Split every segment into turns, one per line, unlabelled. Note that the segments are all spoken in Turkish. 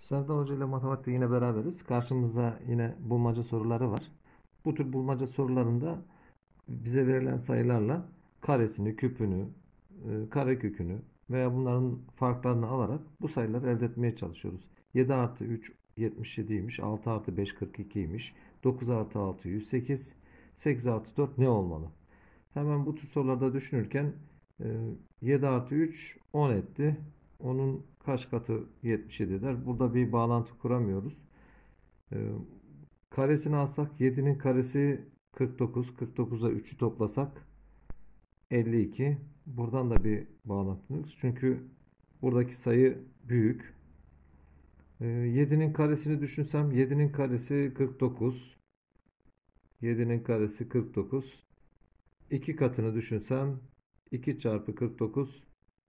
Serdar Hoca ile matematikte yine beraberiz. Karşımızda yine bulmaca soruları var. Bu tür bulmaca sorularında bize verilen sayılarla karesini, küpünü, karekökünü veya bunların farklarını alarak bu sayıları elde etmeye çalışıyoruz. 7 artı 3 77'ymiş. 6 artı 5 42'ymiş. 9 artı 6 108. 8 artı 4 ne olmalı? Hemen bu tür sorularda düşünürken 7 artı 3 10 etti. Onun kaç katı 77 eder? Burada bir bağlantı kuramıyoruz. E, Karesini alsak 7'nin karesi 49. 49'a 3'ü toplasak 52. Buradan da bir bağlantı yok. Çünkü buradaki sayı büyük. 7'nin karesini düşünsem 7'nin karesi 49. 7'nin karesi 49. 2 katını düşünsem 2 çarpı 49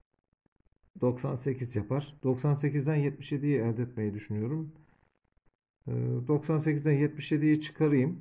98 yapar. 98'den 77'yi elde etmeyi düşünüyorum. 98'den 77'yi çıkarayım.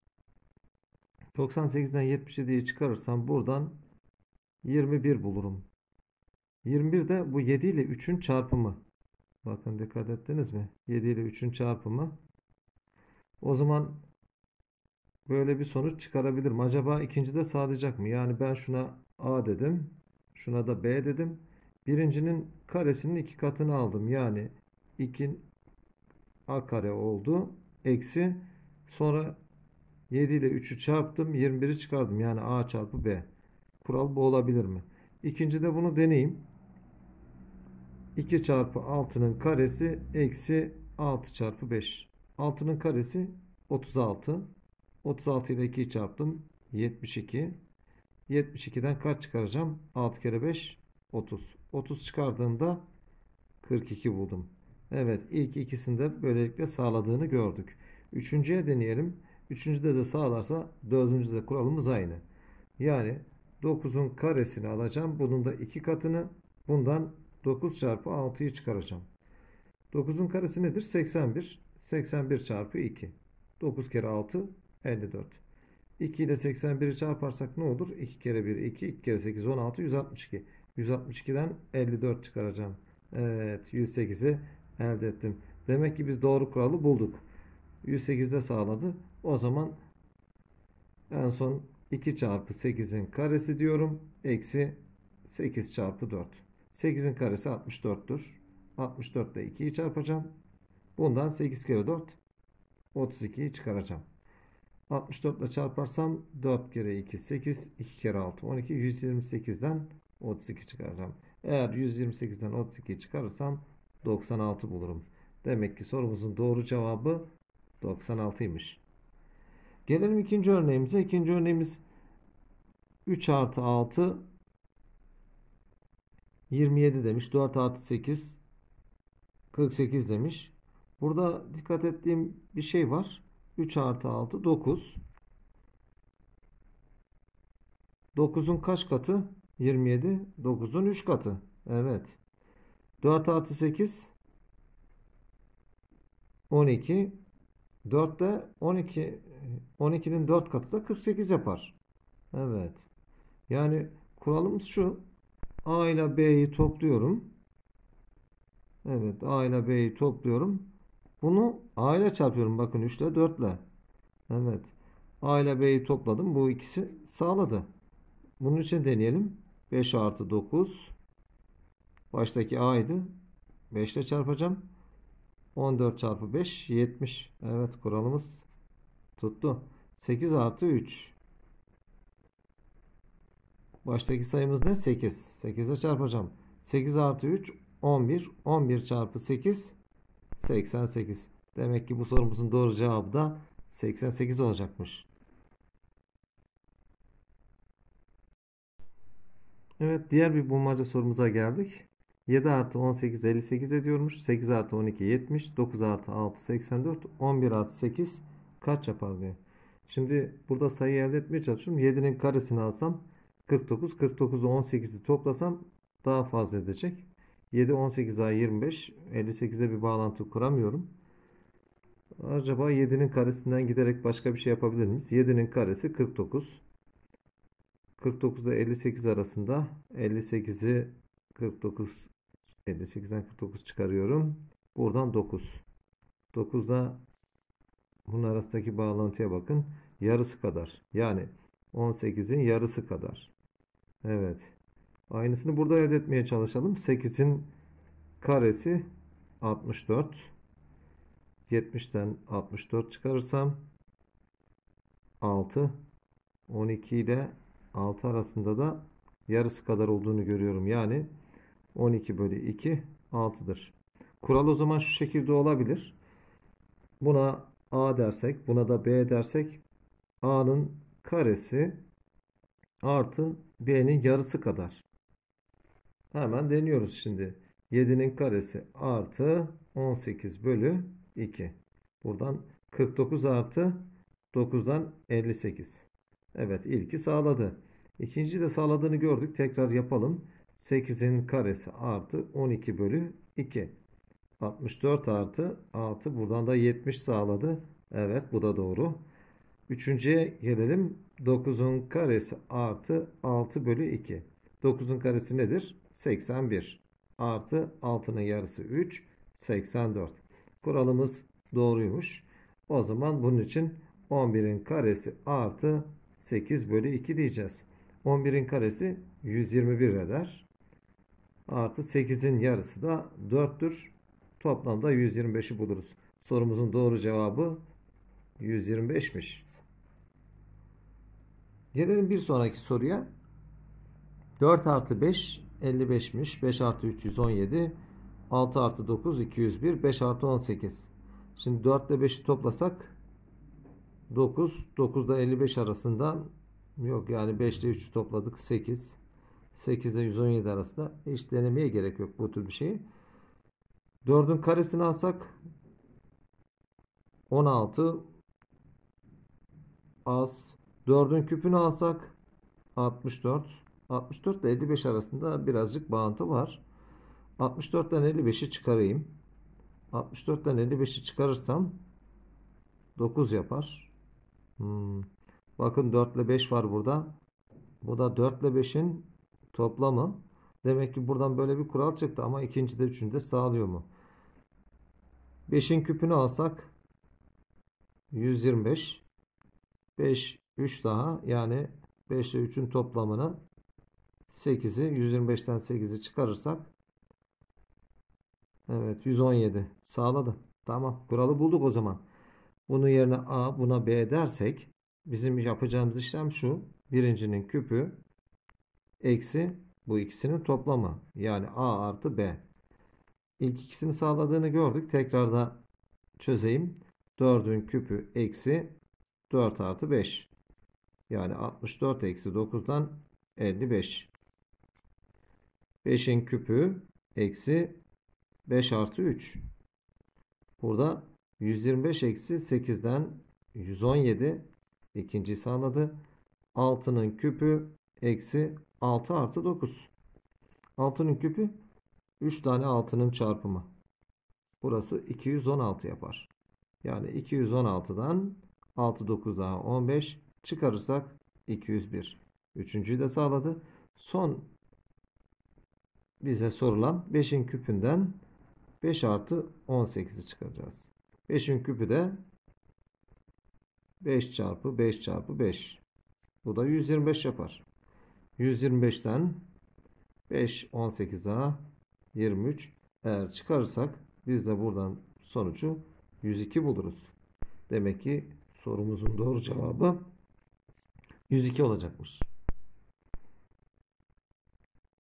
98'den 77'yi çıkarırsam buradan 21 bulurum. 21 de bu 7 ile 3'ün çarpımı. Bakın dikkat ettiniz mi? 7 ile 3'ün çarpımı. O zaman böyle bir sonuç çıkarabilirim. Acaba ikincide sağlayacak mı? Yani ben şuna A dedim. Şuna da B dedim. Birincinin karesinin 2 katını aldım. Yani 2 A kare oldu. Eksi sonra 7 ile 3'ü çarptım. 21'i çıkardım. Yani A çarpı B. Kural bu olabilir mi? İkincide bunu deneyeyim. 2 çarpı 6'nın karesi eksi 6 çarpı 5. 6'nın karesi 36. 36 ile 2'yi çarptım. 72. 72'den kaç çıkaracağım? 6 kere 5 30. 30 çıkardığımda 42 buldum. Evet, ilk ikisinde böylelikle sağladığını gördük. Üçüncüye deneyelim. Üçüncüde de sağlarsa dördüncüde de kuralımız aynı. Yani 9'un karesini alacağım. Bunun da 2 katını. Bundan 9 çarpı 6'yı çıkaracağım. 9'un karesi nedir? 81. 81 çarpı 2. 9 kere 6 54. 2 ile 81'i çarparsak ne olur? 2 kere 1 2, 2 kere 8 16, 162. 162'den 54 çıkaracağım. Evet, 108'i elde ettim. Demek ki biz doğru kuralı bulduk. 108'de sağladı. O zaman en son 2 çarpı 8'in karesi diyorum. Eksi 8 çarpı 4. 8'in karesi 64'tür. 64 ile 2'yi çarpacağım. Bundan 8 kere 4 32'yi çıkaracağım. 64 ile çarparsam 4 kere 2 8, 2 kere 6 12, 128'den 32 çıkaracağım. Eğer 128'den 32'yi çıkarırsam 96 bulurum. Demek ki sorumuzun doğru cevabı 96'ymış. Gelelim ikinci örneğimize. İkinci örneğimiz 3 artı 6 27 demiş. 4 artı 8 48 demiş. Burada dikkat ettiğim bir şey var. 3 artı 6 9. 9'un kaç katı? 27. 9'un 3 katı. Evet. 4 artı 8 12. 4 de 12. 12'nin 4 katı da 48 yapar. Evet. Yani kuralımız şu. A ile B'yi topluyorum. Evet. A ile B'yi topluyorum. Bunu A ile çarpıyorum. Bakın 3 ile 4 ile. Evet. A ile B'yi topladım. Bu ikisi sağladı. Bunun için deneyelim. 5 artı 9. Baştaki A'ydı. 5 ile çarpacağım. 14 çarpı 5 70. Evet, kuralımız tuttu. 8 artı 3. Baştaki sayımız ne? 8. 8 ile çarpacağım. 8 artı 3 11. 11 çarpı 8 88. Demek ki bu sorumuzun doğru cevabı da 88 olacakmış. Evet, diğer bir bulmaca sorumuza geldik. 7 artı 18 58 ediyormuş. 8 artı 12 70. 9 artı 6 84. 11 artı 8 kaç yapar diye. Şimdi burada sayı elde etmeye çalışıyorum. 7'nin karesini alsam 49. 49'u 18'i toplasam daha fazla edecek. 7 18 daha 25. 58'e bir bağlantı kuramıyorum. Acaba 7'nin karesinden giderek başka bir şey yapabilir miyiz? 7'nin karesi 49. 49 ile 58 arasında 58'i 49 58'den 49 çıkarıyorum. Buradan 9. 9'da bunun arasındaki bağlantıya bakın. Yarısı kadar. Yani 18'in yarısı kadar. Evet. Aynısını burada elde etmeye çalışalım. 8'in karesi 64. 70'ten 64 çıkarırsam 6. 12 ile 6 arasında da yarısı kadar olduğunu görüyorum. Yani 12 bölü 2 6'dır. Kural o zaman şu şekilde olabilir. Buna A dersek, buna da B dersek A'nın karesi artı B'nin yarısı kadar. Hemen deniyoruz şimdi. 7'nin karesi artı 18 bölü 2. Buradan 49 artı 9'dan 58. Evet, ilki sağladı. İkinci de sağladığını gördük. Tekrar yapalım. 8'in karesi artı 12 bölü 2. 64 artı 6. Buradan da 70 sağladı. Evet, bu da doğru. Üçüncüye gelelim. 9'un karesi artı 6 bölü 2. 9'un karesi nedir? 81. Artı 6'nın yarısı 3. 84. Kuralımız doğruymuş. O zaman bunun için 11'in karesi artı 8 bölü 2 diyeceğiz. 11'in karesi 121 eder. Artı 8'in yarısı da 4'tür. Toplamda 125'i buluruz. Sorumuzun doğru cevabı 125'miş. Gelelim bir sonraki soruya. 4 artı 5 55'miş. 5 artı 3 117. 6 artı 9 201. 5 artı 18. Şimdi 4 ile 5'i toplasak 9. 9 ile 55 arasında yok, yani 5 ile 3'ü topladık 8. 8 ile 117 arasında hiç denemeye gerek yok bu tür bir şeyi. 4'ün karesini alsak 16 az. 4'ün küpünü alsak 64. 64 ile 55 arasında birazcık bağıntı var. 64'ten 55'i çıkarayım. 64'ten 55'i çıkarırsam 9 yapar. Bakın 4 ile 5 var burada. Bu da 4 ile 5'in toplamı. Demek ki buradan böyle bir kural çıktı ama ikinci de üçüncü de sağlıyor mu? 5'in küpünü alsak 125. 5 3 daha, yani 5 ile 3'ün toplamını 8'i 125'ten 8'i çıkarırsak evet 117 sağladı. Tamam, kuralı bulduk o zaman. Bunun yerine A, buna B dersek bizim yapacağımız işlem şu. Birincinin küpü eksi bu ikisinin toplamı. Yani A artı B. İlk ikisini sağladığını gördük. Tekrar da çözeyim. 4'ün küpü eksi 4 artı 5. Yani 64 eksi 9'dan 55. 5'in küpü eksi 5 artı 3. Burada 125 eksi 8'den 117 ikinciyi sağladı. 6'nın küpü eksi 6 artı 9. 6'nın küpü 3 tane 6'nın çarpımı. Burası 216 yapar. Yani 216'dan 6 9 daha 15 çıkarırsak 201. Üçüncüyü de sağladı. Son bize sorulan 5'in küpünden 5 artı 18'i çıkaracağız. 5'in küpü de 5 çarpı 5 çarpı 5. Bu da 125 yapar. 125'ten 5 18 daha 23. Eğer çıkarırsak biz de buradan sonucu 102 buluruz. Demek ki sorumuzun doğru cevabı 102 olacakmış.